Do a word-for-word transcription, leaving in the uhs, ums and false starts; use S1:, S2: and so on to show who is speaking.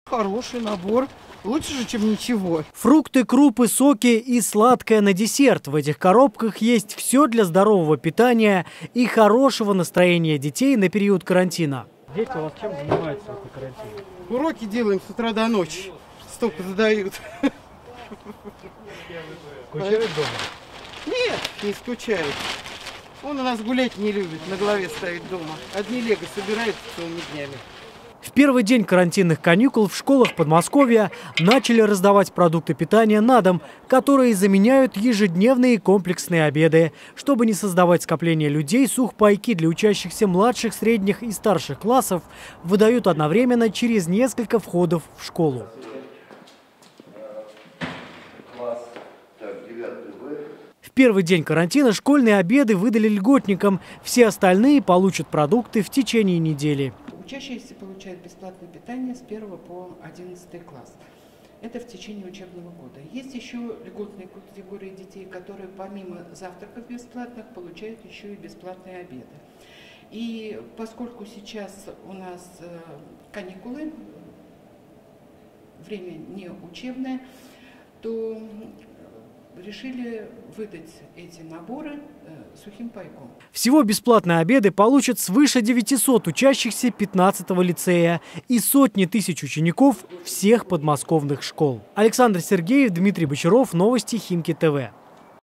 S1: Хороший набор. Лучше же, чем ничего.
S2: Фрукты, крупы, соки и сладкое на десерт. В этих коробках есть все для здорового питания и хорошего настроения детей на период карантина. Дети у вас чем занимаются в карантине?
S1: Уроки делаем с утра до ночи. Столько задают.
S2: Скучают дома?
S1: Нет, не скучают. Он у нас гулять не любит, на голове ставить дома. Одни лего собирают целыми днями.
S2: В первый день карантинных каникул в школах Подмосковья начали раздавать продукты питания на дом, которые заменяют ежедневные комплексные обеды. Чтобы не создавать скопление людей, сухпайки для учащихся младших, средних и старших классов выдают одновременно через несколько входов в школу. В первый день карантина школьные обеды выдали льготникам. Все остальные получат продукты в течение недели.
S3: Учащиеся получают бесплатное питание с первого по одиннадцатый класс. Это в течение учебного года. Есть еще льготные категории детей, которые помимо завтраков бесплатных получают еще и бесплатные обеды. И поскольку сейчас у нас каникулы, время не учебное, то решили выдать эти наборы сухим пайком.
S2: Всего бесплатные обеды получат свыше девятисот учащихся пятнадцатого лицея и сотни тысяч учеников всех подмосковных школ. Александр Сергеев, Дмитрий Бочаров, новости Химки ТВ.